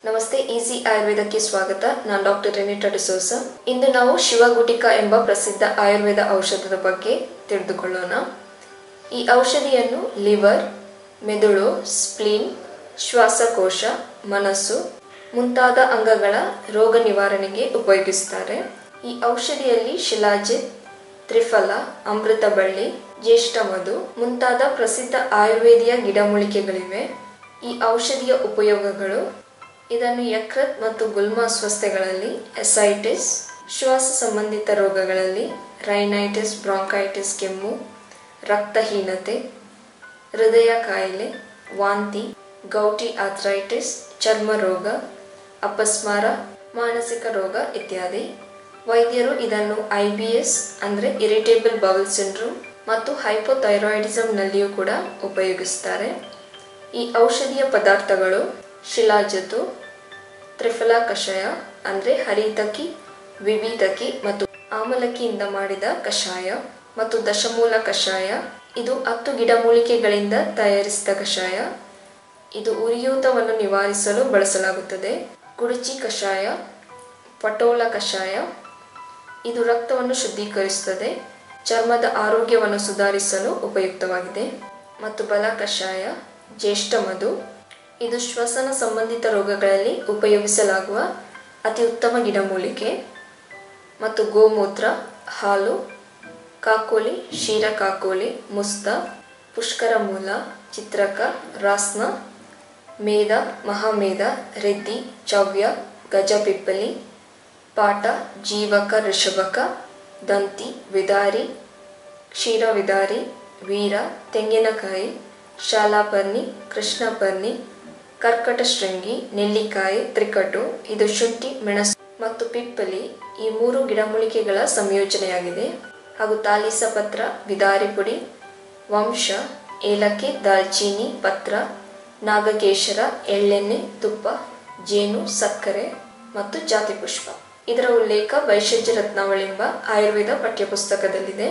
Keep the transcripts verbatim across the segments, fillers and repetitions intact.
ನಮಸ್ತೆ, ಈಸಿ ಆಯುರ್ವೇದಕ್ಕೆ ಸ್ವಾಗತ. ನಾನು ಡಾಕ್ಟರ್ ರೆನಿಟಾ ಡಿಸೋಸ. ಇಂದು ನಾವು ಶಿವಗುಟಿಕ ಎಂಬ ಪ್ರಸಿದ್ಧ ಆಯುರ್ವೇದ ಔಷಧದ ಬಗ್ಗೆ ತಿಳಿದುಕೊಳ್ಳೋಣ. ಈ ಔಷಧಿಯನ್ನು ಲಿವರ್, ಮೆದುಳು, ಸ್ಪ್ಲೀನ್, ಶ್ವಾಸಕೋಶ, ಮನಸ್ಸು ಮುಂತಾದ ಅಂಗಗಳ ರೋಗ ನಿವಾರಣೆಗೆ ಉಪಯೋಗಿಸುತ್ತಾರೆ. ಈ ಔಷಧಿಯಲ್ಲಿ ಶಿಲಾಜಿತ್, ತ್ರಿಫಲ, ಅಮೃತಬಳ್ಳಿ, ಜ್ಯೇಷ್ಠಮಧು ಮುಂತಾದ ಪ್ರಸಿದ್ಧ ಆಯುರ್ವೇದಿಯ ಗಿಡಮೂಲಿಕೆಗಳಿವೆ. ಈ ಔಷಧಿಯ ಉಪಯೋಗಗಳು: ಇದನ್ನು ಯಕೃತ್ ಮತ್ತು ಗುಲ್ಮ ಅಸ್ವಸ್ಥತೆಗಳಲ್ಲಿ, ಎಸೈಟಿಸ್, ಶ್ವಾಸ ಸಂಬಂಧಿತ ರೋಗಗಳಲ್ಲಿ, ರೈನೈಟಿಸ್, ಬ್ರಾಂಕೈಟಿಸ್, ಕೆಮ್ಮು, ರಕ್ತಹೀನತೆ, ಹೃದಯ ಕಾಯಿಲೆ, ವಾಂತಿ, ಗೌಟಿ ಆಥ್ರೈಟಿಸ್, ಚರ್ಮ ರೋಗ, ಅಪಸ್ಮಾರ, ಮಾನಸಿಕ ರೋಗ ಇತ್ಯಾದಿ. ವೈದ್ಯರು ಇದನ್ನು ಐ ಬಿ ಎಸ್ ಅಂದರೆ ಇರಿಟೇಬಲ್ ಬೌಲ್ ಸಿಂಡ್ರೋಮ್ ಮತ್ತು ಹೈಪೋಥೈರಾಯ್ಡಿಸಮ್ನಲ್ಲಿಯೂ ಕೂಡ ಉಪಯೋಗಿಸುತ್ತಾರೆ. ಈ ಔಷಧಿಯ ಪದಾರ್ಥಗಳು: ಶಿಲಾಜತು, ತ್ರಿಫಲ ಕಷಾಯ ಅಂದರೆ ಹರಿತಕಿ, ವಿವಿಧಕಿ ಮತ್ತು ಆಮಲಕಿಯಿಂದ ಮಾಡಿದ ಕಷಾಯ, ಮತ್ತು ದಶಮೂಲ ಕಷಾಯ. ಇದು ಹತ್ತು ಗಿಡಮೂಲಿಕೆಗಳಿಂದ ತಯಾರಿಸಿದ ಕಷಾಯ. ಇದು ಉರಿಯೂತವನ್ನು ನಿವಾರಿಸಲು ಬಳಸಲಾಗುತ್ತದೆ. ಗುಡುಚಿ ಕಷಾಯ, ಪಟೋಲ ಕಷಾಯ, ಇದು ರಕ್ತವನ್ನು ಶುದ್ಧೀಕರಿಸುತ್ತದೆ, ಚರ್ಮದ ಆರೋಗ್ಯವನ್ನು ಸುಧಾರಿಸಲು ಉಪಯುಕ್ತವಾಗಿದೆ. ಮತ್ತು ಬಲ ಕಷಾಯ, ಜ್ಯೇಷ್ಠಮಧು, ಇದು ಶ್ವಸನ ಸಂಬಂಧಿತ ರೋಗಗಳಲ್ಲಿ ಉಪಯೋಗಿಸಲಾಗುವ ಅತಿ ಉತ್ತಮ ಗಿಡಮೂಲಿಕೆ. ಮತ್ತು ಗೋಮೂತ್ರ, ಹಾಲು, ಕಾಕೋಲಿ, ಕ್ಷೀರ ಕಾಕೋಲಿ, ಮುಸ್ತ, ಪುಷ್ಕರ ಮೂಲ, ಚಿತ್ರಕ, ರಾಸ್ನ, ಮೇದ, ಮಹಾಮೇದ, ರೆದ್ದಿ, ಚವ್ಯ, ಗಜಪಿಪ್ಪಲಿ, ಪಾಟ, ಜೀವಕ, ಋಷಭಕ, ದಂತಿ, ವಿದಾರಿ, ಕ್ಷೀರ ವಿದಾರಿ, ವೀರ, ತೆಂಗಿನಕಾಯಿ, ಶಾಲಾಪರ್ಣಿ, ಕೃಷ್ಣಪರ್ಣಿ, ಕರ್ಕಟ ಶೃಂಗಿ, ನೆಲ್ಲಿಕಾಯಿ, ತ್ರಿಕಟು, ಇದು ಶುಂಠಿ, ಮೆಣಸು ಮತ್ತು ಪಿಪ್ಪಲಿ ಈ ಮೂರು ಗಿಡಮೂಲಿಕೆಗಳ ಸಂಯೋಜನೆಯಾಗಿದೆ. ಹಾಗೂ ತಾಲೀಸ ಪತ್ರ, ವಿದಾರಿ ಪುಡಿ, ವಂಶ, ಏಲಕ್ಕಿ, ದಾಲ್ಚೀನಿ, ಪತ್ರ, ನಾಗಕೇಶರ, ಎಳ್ಳೆಣ್ಣೆ, ತುಪ್ಪ, ಜೇನು, ಸಕ್ಕರೆ ಮತ್ತು ಜಾತಿ ಪುಷ್ಪ. ಇದರ ಉಲ್ಲೇಖ ವೈಶಜ್ಯ ರತ್ನಾವಳೆಂಬ ಆಯುರ್ವೇದ ಪಠ್ಯಪುಸ್ತಕದಲ್ಲಿದೆ.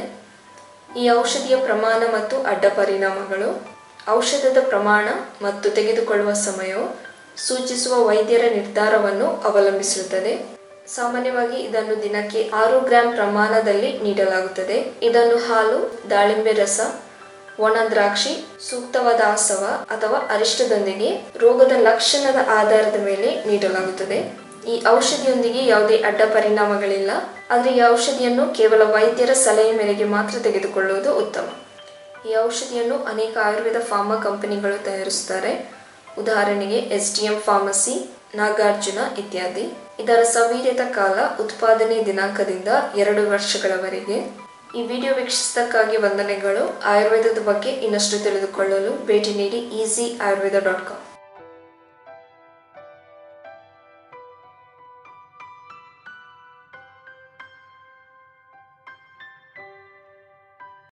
ಈ ಔಷಧಿಯ ಪ್ರಮಾಣ ಮತ್ತು ಅಡ್ಡ ಪರಿಣಾಮಗಳು: ಔಷಧದ ಪ್ರಮಾಣ ಮತ್ತು ತೆಗೆದುಕೊಳ್ಳುವ ಸಮಯವು ಸೂಚಿಸುವ ವೈದ್ಯರ ನಿರ್ಧಾರವನ್ನು ಅವಲಂಬಿಸಿರುತ್ತದೆ. ಸಾಮಾನ್ಯವಾಗಿ ಇದನ್ನು ದಿನಕ್ಕೆ ಆರು ಗ್ರಾಂ ಪ್ರಮಾಣದಲ್ಲಿ ನೀಡಲಾಗುತ್ತದೆ. ಇದನ್ನು ಹಾಲು, ದಾಳಿಂಬೆ ರಸ, ಒಣ ದ್ರಾಕ್ಷಿ, ಸೂಕ್ತವಾದ ಆಸವ ಅಥವಾ ಅರಿಷ್ಟದೊಂದಿಗೆ ರೋಗದ ಲಕ್ಷಣದ ಆಧಾರದ ಮೇಲೆ ನೀಡಲಾಗುತ್ತದೆ. ಈ ಔಷಧಿಯೊಂದಿಗೆ ಯಾವುದೇ ಅಡ್ಡ ಪರಿಣಾಮಗಳಿಲ್ಲ, ಆದರೆ ಈ ಔಷಧಿಯನ್ನು ಕೇವಲ ವೈದ್ಯರ ಸಲಹೆ ಮೇರೆಗೆ ಮಾತ್ರ ತೆಗೆದುಕೊಳ್ಳುವುದು ಉತ್ತಮ. ಈ ಔಷಧಿಯನ್ನು ಅನೇಕ ಆಯುರ್ವೇದ ಫಾರ್ಮಾ ಕಂಪನಿಗಳು ತಯಾರಿಸುತ್ತಾರೆ. ಉದಾಹರಣೆಗೆ S D M pharmacy, Nagarjuna ಇತ್ಯಾದಿ. ಇದರ ಸವೀರ್ಯತ ಕಾಲ ಉತ್ಪಾದನೆ ದಿನಾಂಕದಿಂದ ಎರಡು ವರ್ಷಗಳವರೆಗೆ. ಈ ವಿಡಿಯೋ ವೀಕ್ಷಿಸಿದ್ದಕ್ಕಾಗಿ ವಂದನೆಗಳು. ಆಯುರ್ವೇದದ ಬಗ್ಗೆ ಇನ್ನಷ್ಟು ತಿಳಿದುಕೊಳ್ಳಲು ಭೇಟಿ ನೀಡಿ ಈಸಿ ಆಯುರ್ವೇದ ಡಾಟ್ ಕಾಮ್.